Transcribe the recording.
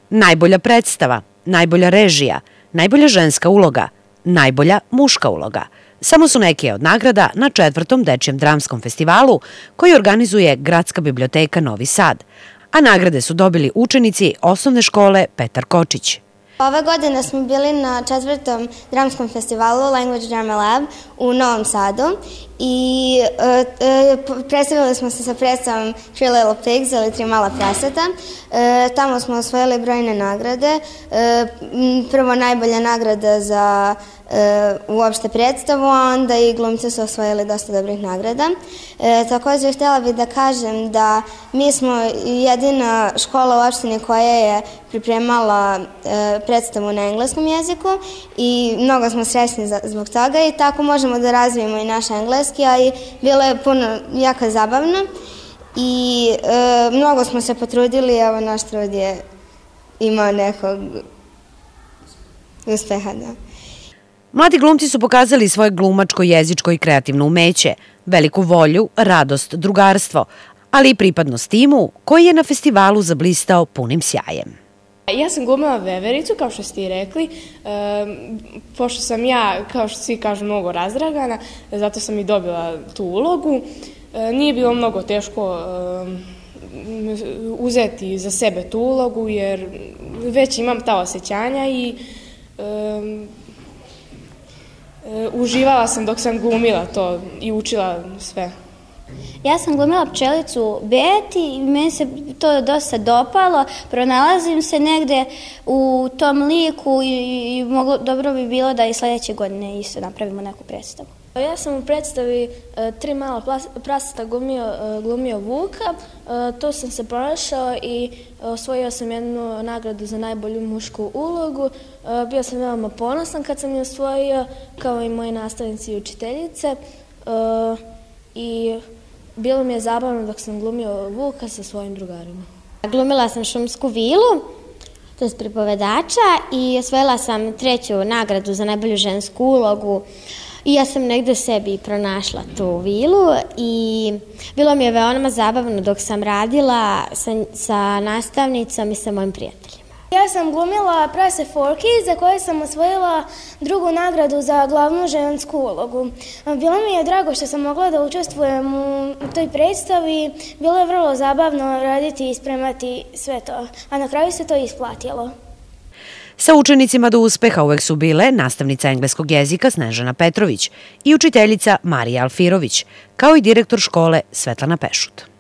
najbolja predstava, najbolja režija, najbolja ženska uloga, najbolja muška uloga. Samo su neke od nagrada na 4. Dečijem dramskom festivalu koji organizuje Gradska biblioteka Novi Sad, a nagrade su dobili učenici osnovne škole Petar Kočić. Ove godine smo bili na 4. dramskom festivalu Language Drama Lab u Novom Sadu i predstavili smo se sa predstavom Three Little Pigs ili Tri mala praseta. Tamo smo osvojili brojne nagrade. Prvo najbolja nagrada za uopšte predstavu, a onda i glumci su osvojili dosta dobrih nagrada. Također htjela bih da kažem da mi smo jedina škola u opštini koja je pripremala predstavu na engleskom jeziku i mnogo smo srećni zbog toga i tako možemo da razvijemo i naš engleski, a i bilo je puno jako zabavno i mnogo smo se potrudili, evo naš trud je imao nekog uspeha, da. Mladi glumci su pokazali svoje glumačko, jezičko i kreativno umeće, veliku volju, radost, drugarstvo, ali i pripadnost timu koji je na festivalu zablistao punim sjajem. Ja sam glumila vevericu, kao što ste i rekli, pošto sam ja, kao što svi kažu, mnogo razdragana, zato sam i dobila tu ulogu. Nije bilo mnogo teško uzeti za sebe tu ulogu, jer već imam ta osjećanja i uživala sam dok sam glumila to i učila sve. Ja sam glumila pčelicu Beti i meni se to dosta dopalo. Pronalazim se negde u tom liku i dobro bi bilo da i sljedeće godine isto napravimo neku predstavu. Ja sam u predstavi Tri mala praseta glumio Vuka. To sam se pronašao i osvojio sam jednu nagradu za najbolju mušku ulogu. Bio sam veoma ponosan kad sam je osvojio, kao i moji nastavnici i učiteljice. I bilo mi je zabavno dok sam glumio Vuka sa svojim drugarima. Glumila sam šumsku vilu, to je pripovedača, i osvojila sam 3. nagradu za najbolju žensku ulogu. I ja sam negde sebi pronašla tu vilu i bilo mi je veoma zabavno dok sam radila sa nastavnicom i sa mojim prijateljima. Ja sam glumila Prase Forky, za koje sam osvojila 2. nagradu za glavnu žensku ulogu. Bilo mi je drago što sam mogla da učestvujem u toj predstavi. Bilo je vrlo zabavno raditi i spremati sve to, a na kraju se to isplatilo. Sa učenicima do uspeha uvek su bile nastavnica engleskog jezika Snežana Petrović i učiteljica Marija Alfirović, kao i direktor škole Svetlana Pešut.